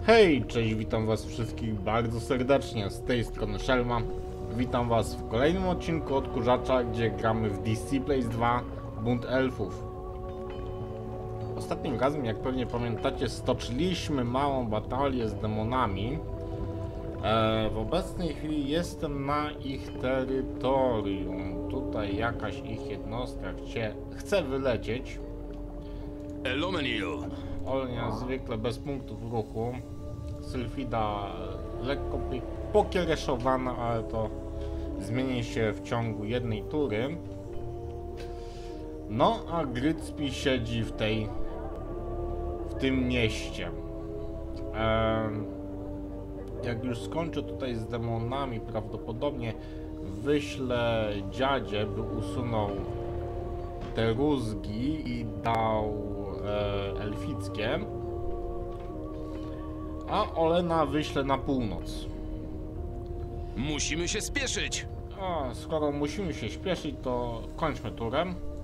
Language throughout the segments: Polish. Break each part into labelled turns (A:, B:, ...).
A: Hej, cześć, witam was wszystkich bardzo serdecznie, z tej strony Shelma. Witam was w kolejnym odcinku Odkurzacza, gdzie gramy w Disciplace 2 Bunt Elfów. Ostatnim razem, jak pewnie pamiętacie, stoczyliśmy małą batalię z demonami. W obecnej chwili jestem na ich terytorium. Tutaj jakaś ich jednostka chce wylecieć.
B: Elomenil.
A: Olnia zwykle bez punktów ruchu. Sylfida lekko pokiereszowana, ale to zmieni się w ciągu jednej tury. No a Grycpi siedzi w tym mieście. Jak już skończę tutaj z demonami, prawdopodobnie wyślę dziadzie, by usunął te rózgi i dał elfickie, a Olena wyślę na północ.
B: Musimy się spieszyć.
A: A skoro musimy się śpieszyć, to kończmy turę.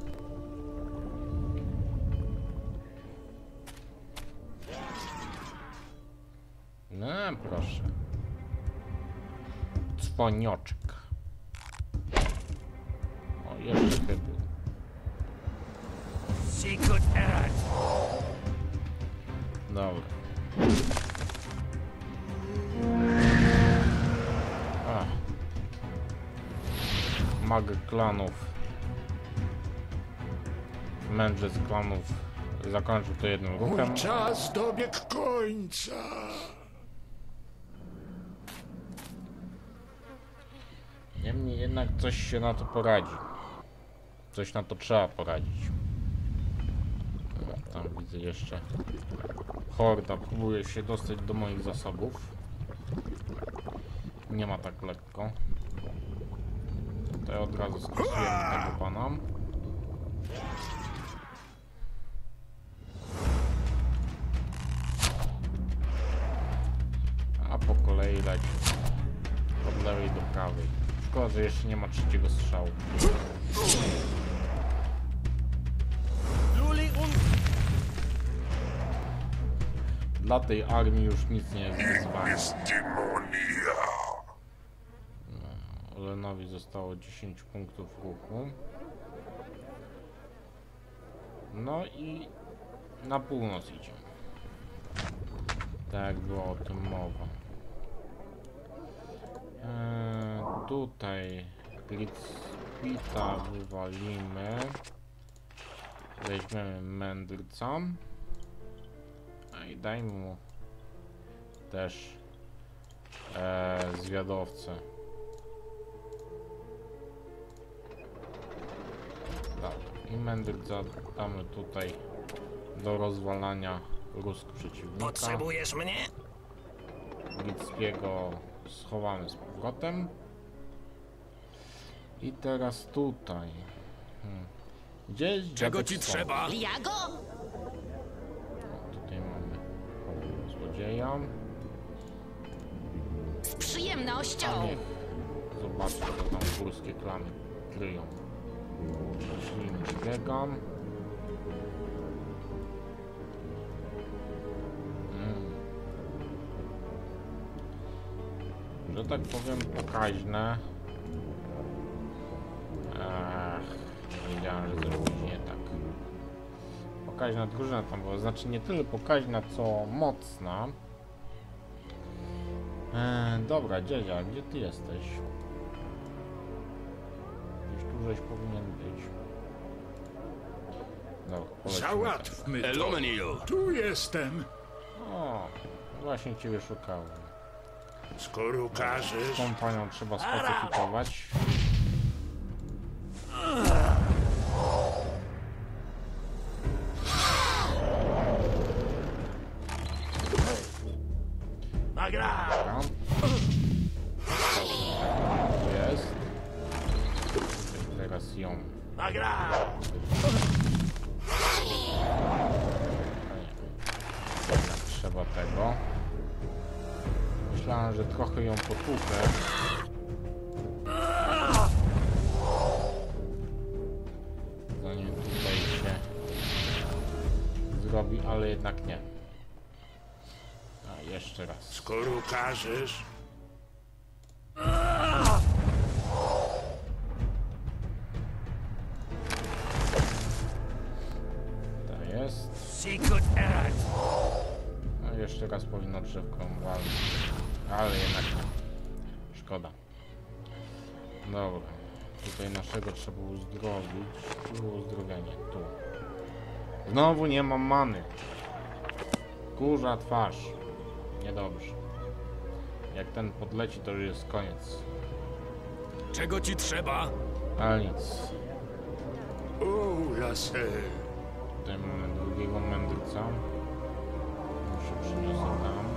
A: No proszę. Dzwonioczek. O, jeszcze chyba. Dobra. Mag klanów. Mędrzec klanów zakończył to jednym ruchem.
C: Mój czas dobiegł końca.
A: Niemniej jednak coś się na to poradzi. Coś na to trzeba poradzić. Tam widzę jeszcze horda próbuje się dostać do moich zasobów. Nie ma tak lekko. Tutaj od razu skasujemy tego pana. A po kolei leci od lewej do prawej. Szkoda, że jeszcze nie ma trzeciego strzału. Dla tej armii już nic nie jest wyzwaniem. Olenowi zostało 10 punktów ruchu. No i na północ idzie. Tak jak było o tym mowa. Tutaj Grycpita wywalimy. Weźmiemy mędrca. A i dajmy mu też zwiadowcę. I mędrca damy tutaj do rozwalania rózg przeciwnika.
B: Potrzebujesz mnie?
A: Grycpiego schowamy z powrotem. I teraz tutaj. Gdzie jest
B: Czego
A: dziadek
B: ci
A: Stąd?
B: trzeba?
D: Liago?
A: Tutaj mamy złodzieja.
D: Z przyjemnością.
A: A niech zobaczę, co tam górskie klany kryją. Śliny biegam. Że tak powiem pokaźne. Nie wiedziałem, że zrobić nie tak. Pokaźna drużyna tam była, znaczy nie tyle pokaźna, co mocna. Dobra, dziadzia, gdzie ty jesteś? Gdzieś tu żeś powinien być. Dobra, polecimy.
C: Załatwmy to.
B: Elomenil.
C: Tu jestem.
A: O, właśnie ciebie szukałem.
C: Skoro każesz.
A: Tą panią trzeba spacyfikować.
C: Nagra.
A: Dobra. Tu jest. Teraz ją.
C: Nagra.
A: Jednak trzeba tego. Myślałem, że trochę ją potłukę. Zanim tutaj się zrobi, ale jednak nie. A jeszcze raz.
C: Skoro każesz.
A: To jest.
C: Secret errand.
A: No jeszcze raz powinno drzewko walczyć. Ale jednak nie. Szkoda. Dobra. Tutaj naszego trzeba uzdrowić. Tu uzdrowienie. Tu. Znowu nie mam many. Kurza twarz. Niedobrze. Jak ten podleci, to już jest koniec.
B: Czego ci trzeba?
A: Ale nic.
C: O, laser.
A: Tutaj mamy drugiego mędrca. Już się przyniosę tam.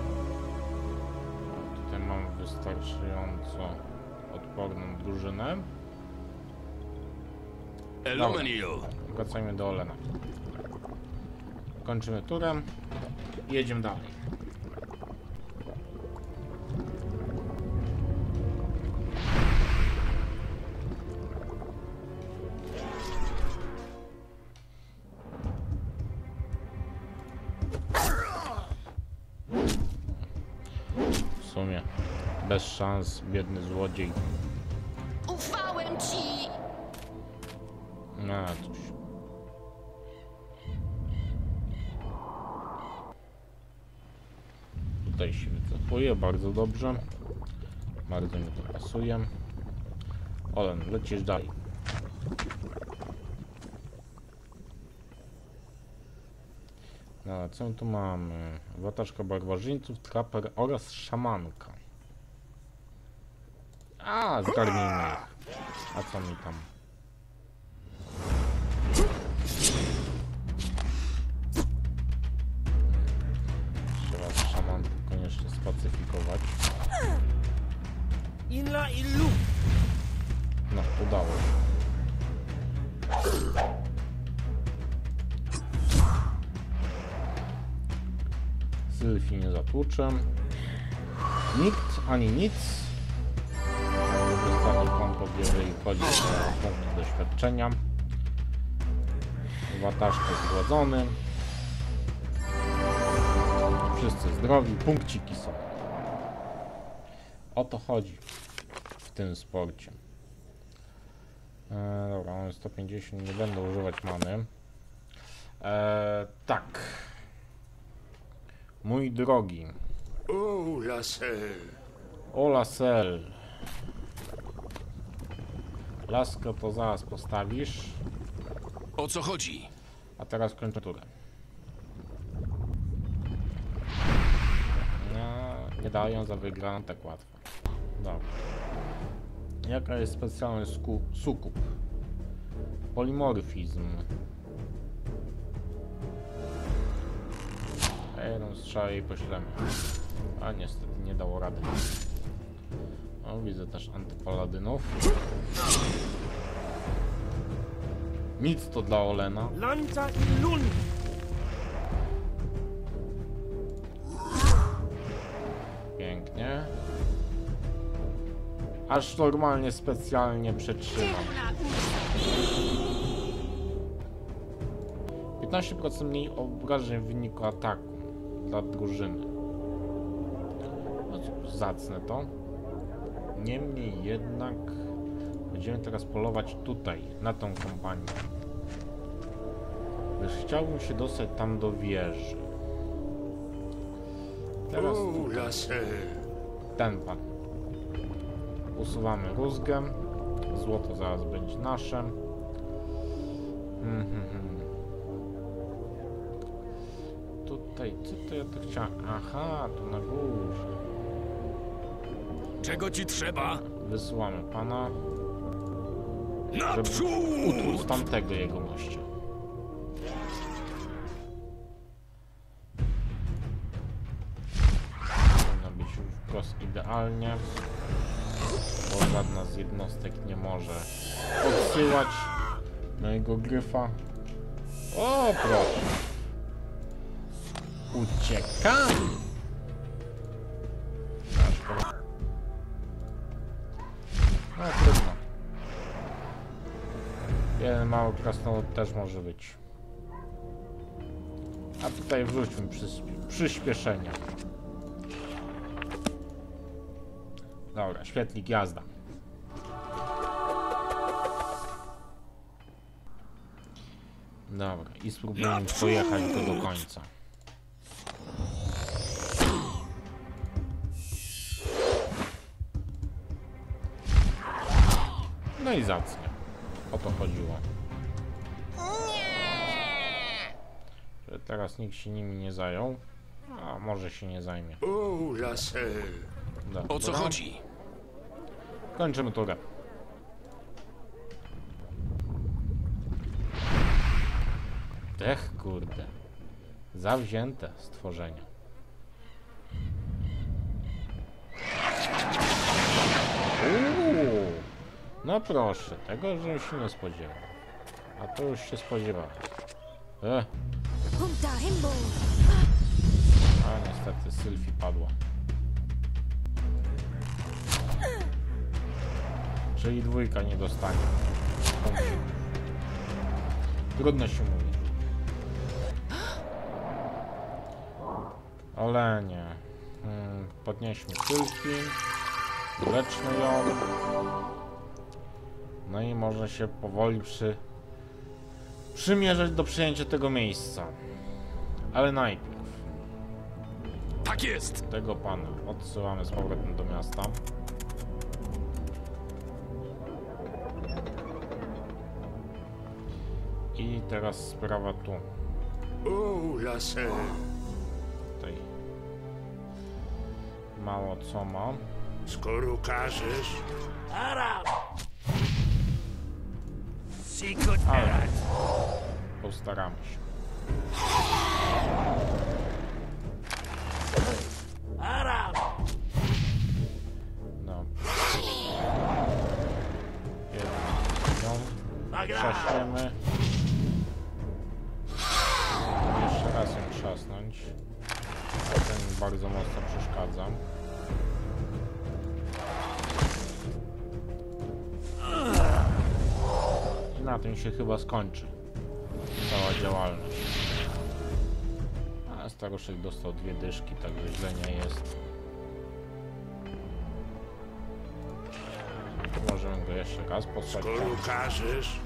A: A tutaj mamy wystarczająco odporną drużynę.
B: Elomeniel.
A: Wracajmy do Olena. Kończymy turem i jedziemy dalej. W sumie bez szans, biedny złodziej.
D: Ufałem ci!
A: No cóż. Tutaj się wycofuje, bardzo dobrze. Bardzo mi to pasuje. Olen, lecisz dalej. No, co my tu mamy? Watażka barbarzyńców, traper oraz szamanka. A, zgarnijmy ich. A co mi tam? Trzeba szamankę koniecznie spacyfikować.
E: Inla illu.
A: No, udało się. Sylwii nie zatłuczę. Nikt ani nic. Dostanie kompot, jeżeli chodzi o punkty doświadczenia. Wataszka zgładzony. Wszyscy zdrowi, punkciki są. O to chodzi w tym sporcie. Dobra, mamy 150, nie będę używać many. Tak. Mój drogi.
C: O, laser.
A: Ola Sel. Laskę to zaraz postawisz.
B: O co chodzi?
A: A teraz kończę turę. No, nie dają za wygraną tak łatwo. Dobra. Jaka jest specjalność sukup? Polimorfizm. Jedną strzałę i poślemy. A niestety nie dało rady. O, widzę też antypaladynów. Nic to dla Olena.
E: Lanta illun.
A: Pięknie. Aż normalnie specjalnie przetrzymam. 15% mniej obrażeń w wyniku ataku dla drużyny. No cóż, zacne to. Niemniej jednak będziemy teraz polować tutaj, na tą kompanię. Gdyż chciałbym się dostać tam do wieży. Teraz
C: O, laser.
A: ten pan. Usuwamy rózgę. Złoto zaraz będzie nasze. Tutaj, co to ja to chciałem? Aha, tu na górze.
B: Czego ci trzeba?
A: Wysyłamy pana, żeby
B: Naprzód!
A: utłuc tamtego jegomościa. Powinno być wprost idealnie, bo żadna z jednostek nie może odsyłać mojego gryfa. O, proszę. Uciekam! No trudno. Jeden mały krasnolud też może być. A tutaj wrzućmy przyspieszenie. Dobra, świetlik, jazda. Dobra, i spróbujemy pojechać go do końca. No i zacnie. O to chodziło. Że teraz nikt się nimi nie zajął. A może się nie zajmie.
C: Oh, la selle.
A: Dobra.
B: O co chodzi?
A: Kończymy turę. Ech, kurde. Zawzięte stworzenie. No proszę, tego żebym się nie spodziewał. A to już się spodziewałem.
D: Humta himbo.
A: A niestety Sylwii padła. Czyli dwójka nie dostanie. Trudno się mówi. Ale nie. Podnieśmy Sylwii. Leczmy ją. No i może się powoli przymierzać do przyjęcia tego miejsca. Ale najpierw
B: Tak jest!
A: tego pana odsyłamy z powrotem do miasta. I teraz sprawa tu.
C: Oh, la selle.
A: Tutaj mało co ma.
C: Skoro każesz,
E: Aram! Sikut
A: Ale
E: erat!
A: postaramy się.
E: Aram!
A: No. Jedną. Trzaśniemy. Jeszcze raz ją trzasnąć. Ten mi bardzo mocno przeszkadza. I na tym się chyba skończy cała działalność. A staruszek dostał 2 dyszki, także źle nie jest. Możemy go jeszcze raz posłać.
C: skoro każesz,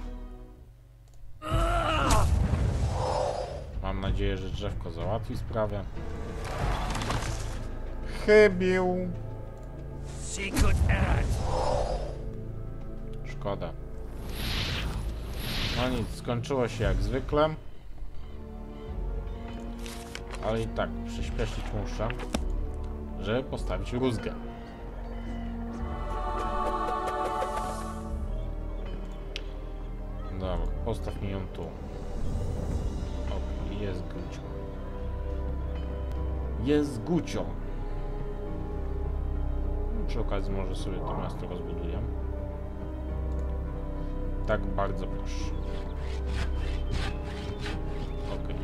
A: Mam nadzieję, że drzewko załatwi sprawę. Chybił.
E: Sikut erat!
A: Szkoda. No nic, skończyło się jak zwykle. Ale i tak przyspieszyć muszę, żeby postawić rózgę. Dobra, postaw mi ją tu. O, jest Gucio. Jest Gucio. Przy okazji może sobie to miasto rozbuduję. Tak bardzo proszę. Ok.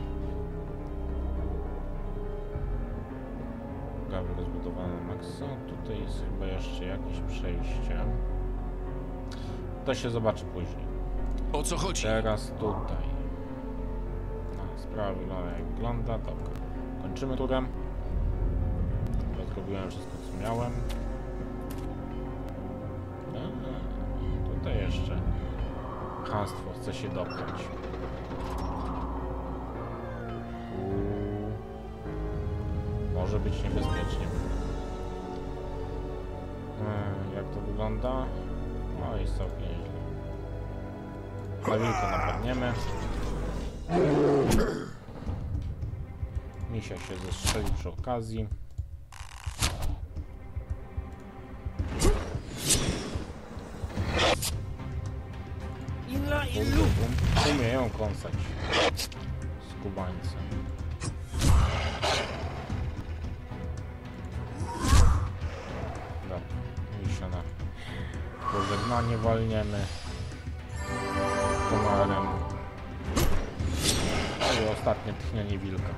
A: Prawie rozbudowane maksa. Tutaj jest chyba jeszcze jakieś przejście. To się zobaczy później.
B: O co chodzi?
A: Teraz tutaj. Sprawa wygląda jak wygląda. Dobra. Kończymy turę. Zrobiłem wszystko co miałem. Tutaj jeszcze chamstwo chce się dopchać. Może być niebezpiecznie. Jak to wygląda? No jest całkiem nieźle. Na wilka napadniemy. Misia się zestrzeli przy okazji.
E: Inla illu!
A: Umieją kąsać z kubańcem. Dobra, Misia na pożegnanie walniemy komarem. I ostatnie tchnienie wilka.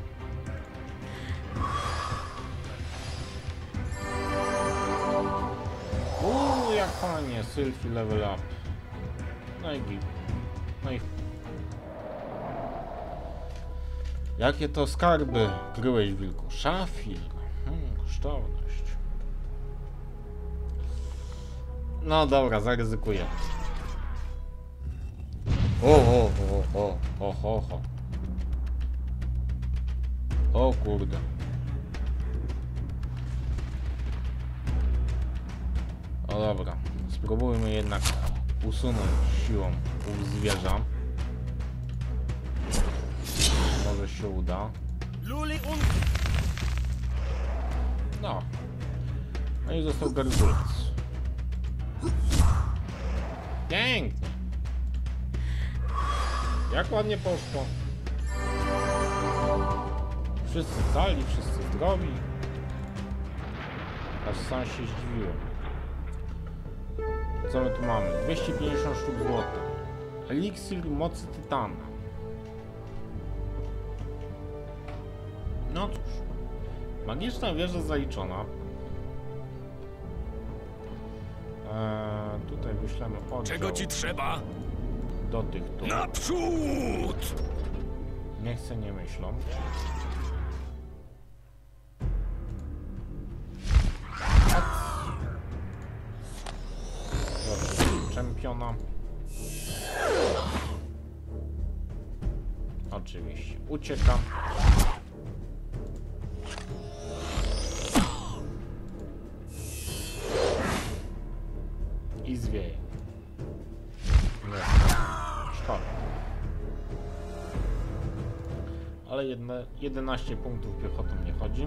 A: Jak fajnie, Sylwii level up. No i git. No i... Jakie to skarby kryłeś, wilku? Szafir. Kosztowność. No dobra, zaryzykuję. O. O kurde. O dobra, spróbujmy jednak usunąć siłą pół zwierza. Może się uda.
E: Luli und...
A: No. No i został gargulec. Pięknie. Jak ładnie poszło. Wszyscy cali, wszyscy zdrowi. Aż sam się zdziwiłem. Co my tu mamy? 250 sztuk złota. Eliksir mocy tytana. No cóż. Magiczna wieża zaliczona. Tutaj wyślemy oddział.
B: Czego ci trzeba?
A: Do tych tu.
B: Naprzód!
A: Nie chcę, nie myślą. Czempiona. Oczywiście. Ucieka. I zwieje. Nie. Szkoda. Ale 11 punktów piechotą nie chodzi.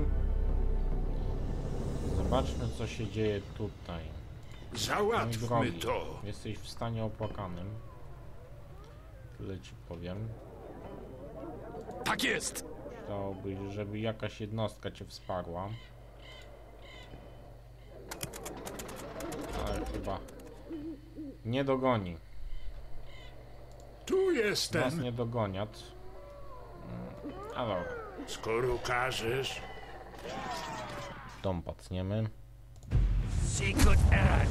A: Zobaczmy, co się dzieje tutaj. Mój
C: Załatwmy
A: drogi,
C: to.
A: jesteś w stanie opłakanym. Tyle ci powiem.
B: Tak jest!
A: Chciałbyś, żeby jakaś jednostka cię wsparła. Ale chyba nie dogoni.
C: Tu
A: Nas
C: jestem.
A: nie dogoniat. A dobra.
C: Skoro każesz,
A: Dom pacniemy.
E: Sicut erat.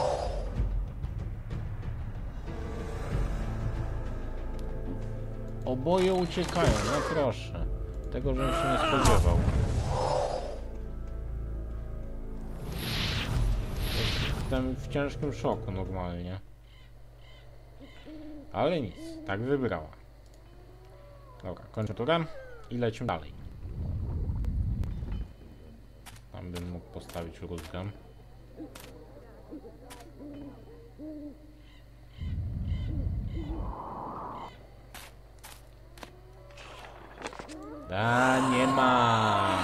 A: Oboje uciekają, no proszę. Tego, żebym się nie spodziewał. Jestem w ciężkim szoku normalnie. Ale nic, tak wybrała. Dobra, kończę turę i lecimy dalej. Tam bym mógł postawić rózgę. Nie ma.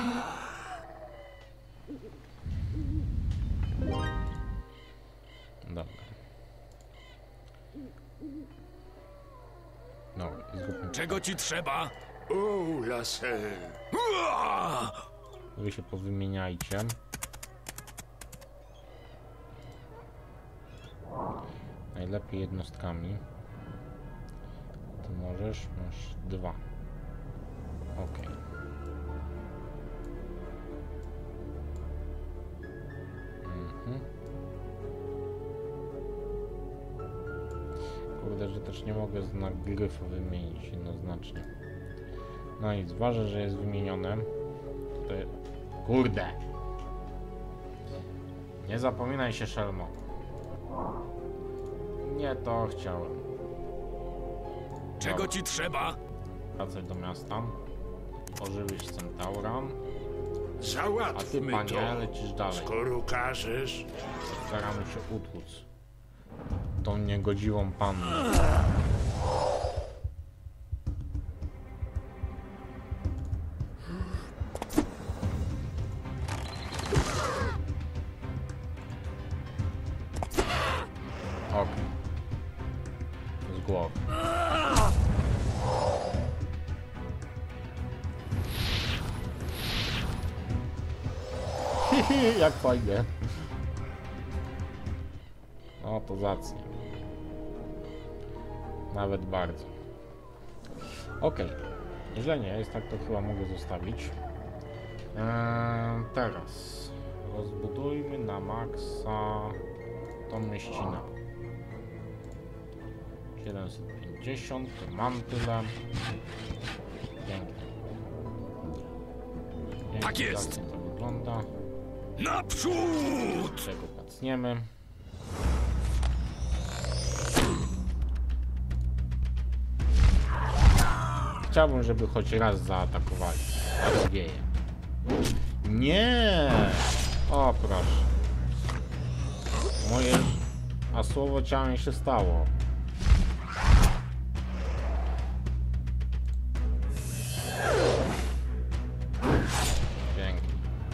A: Dobra. No, i zróbmy.
B: Czego ci trzeba?
C: o laser.
B: Ua!
A: Wy się powymieniajcie. Najlepiej jednostkami. Ty możesz, masz 2. Ok. Kurde, że też nie mogę znak gryfu wymienić jednoznacznie. No nic, ważne, że jest wymienione. To... Kurde! Nie zapominaj się, szelmo. Nie to chciałem.
B: Czego ci trzeba?
A: Wracać do miasta. Ożywisz centaura. A ty,
C: Załatwmy
A: panie,
C: to.
A: lecisz dalej.
C: Skoro każesz,
A: Staramy się utłuc tą niegodziwą pannę. Okej. Z głowy. Jak fajnie. No to zacnie. Nawet bardzo. Okej. Źle nie jest, tak to chyba mogę zostawić. Teraz rozbudujmy na maksa tą mieścinę. 750, mam tyle. Pięknie.
B: Tak jest.
A: Tak to wygląda.
B: Naprzód!
A: Czego pacniemy. chciałbym, żeby choć raz zaatakowali. Ale wieje. Nie! O, proszę. Moje... A słowo ciałem się stało. Pięknie.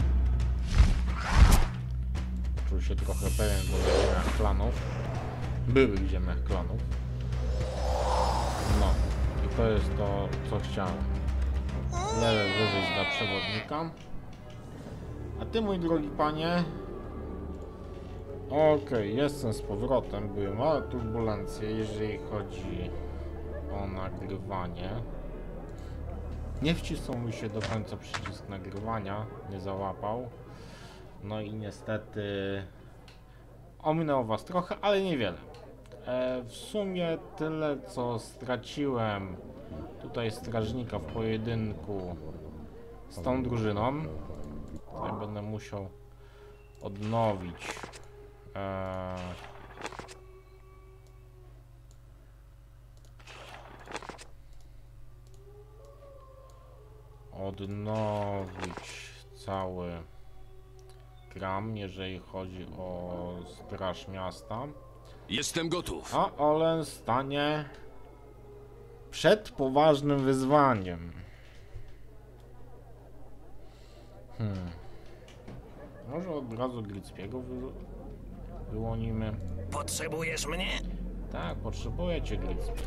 A: Czuł się trochę pewien, bo w ziemiach klanów. Byłych ziemiach klanów. No. I to jest to, co chciałem. Level wyżej dla przewodnika. A ty, mój drogi panie... Okej, jestem z powrotem. Były małe turbulencje, jeżeli chodzi o nagrywanie. Nie wcisnął mi się do końca przycisk nagrywania, nie załapał. No i niestety ominęło was trochę, ale niewiele. W sumie tyle, co straciłem tutaj strażnika w pojedynku z tą drużyną. Tutaj będę musiał odnowić cały kram, jeżeli chodzi o straż miasta.
B: Jestem gotów.
A: A Olen stanie przed poważnym wyzwaniem. Może od razu Gritzpiego wyłonimy.
E: Potrzebujesz mnie?
A: Tak, potrzebuję cię, Gritzpie.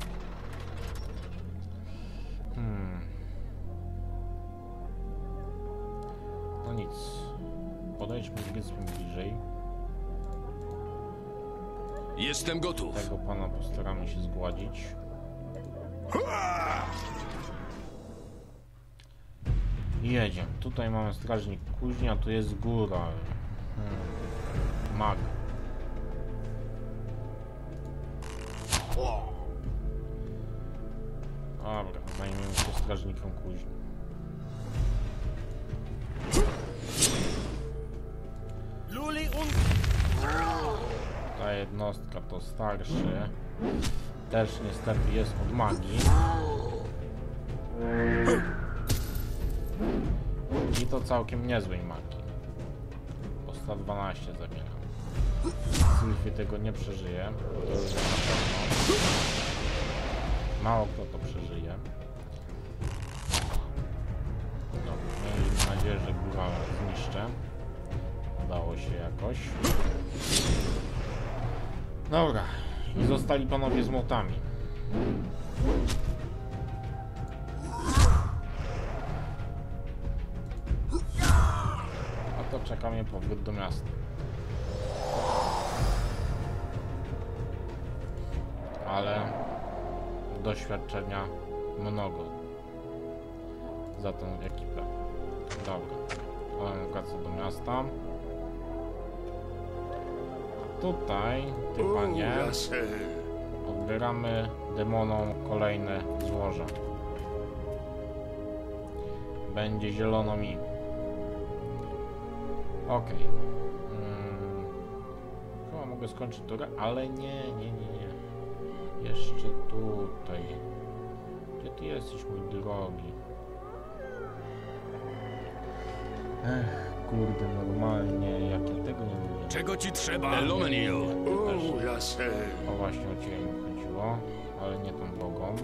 A: No nic. Podejdźmy z Gritzpiem bliżej.
B: Jestem gotów.
A: Tego pana postaramy się zgładzić. Jedziemy. Tutaj mamy strażnik kuźni, a tu jest góra. Mag. Dobra, zajmiemy się strażnikiem kuźni.
E: Luli und...
A: Ta jednostka to starszy. Też niestety jest od magii. I to całkiem niezłej magii. Bo 112 zabiera. Sylwie tego nie przeżyje. To już na pewno. Mało kto to przeżyje. Dobra, miejmy nadzieję, że góra zniszczę. Udało się jakoś. Dobra. I zostali panowie z młotami. A to czeka mnie powrót do miasta. Ale doświadczenia mnogo za tą ekipę. Dobra. Ale wraca do miasta. Tutaj, ty panie, odbieramy demonom kolejne złoża. Będzie zielono mi. Okej. Chyba mogę skończyć turę, ale nie. Jeszcze tutaj. Gdzie ty jesteś, mój drogi? Kurde, normalnie, jak ja tego nie lubię.
B: Czego ci trzeba? Elomenil.
A: O, właśnie o ciebie mi chodziło, ale nie tą drogą.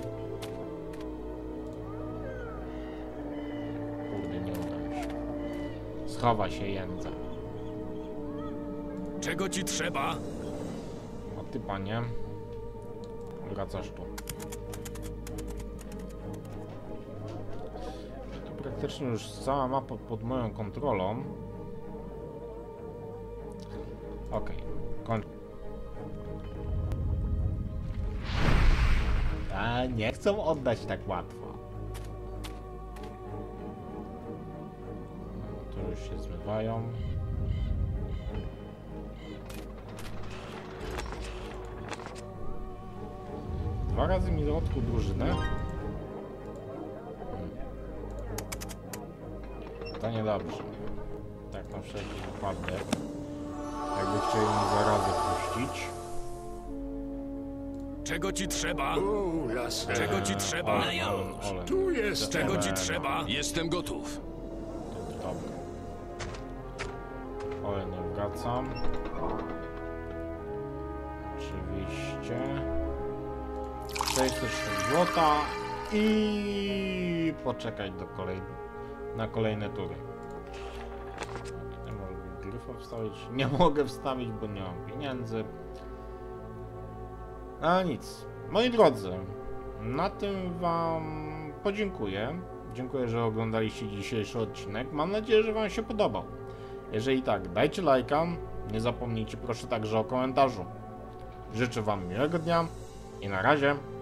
A: Kurde, nie uda mi się. Schowa się jędza.
B: Czego ci trzeba?
A: A ty, panie, wracasz tu. To praktycznie już cała mapa pod moją kontrolą. Okej, kończ. A nie chcą oddać tak łatwo. To już się zmywają. Dwa razy mi dotknął drużynę. To niedobrze. Tak na wszelki wypadek. Jakby chcieli mi zarazę puścić.
B: Czego ci trzeba?
C: laser.
B: Czego ci trzeba?
A: Olen.
C: Tu jest
B: Czego ci trzeba? Jestem gotów.
A: Dobra. Ale nie wracam. Oczywiście. 600 złota i poczekać na kolejne tury. Nie mogę gryfa wstawić. Nie mogę wstawić, bo nie mam pieniędzy. Ale nic. Moi drodzy, na tym wam podziękuję. Dziękuję, że oglądaliście dzisiejszy odcinek. Mam nadzieję, że wam się podobał. Jeżeli tak, dajcie lajka. Nie zapomnijcie proszę także o komentarzu. Życzę wam miłego dnia i na razie.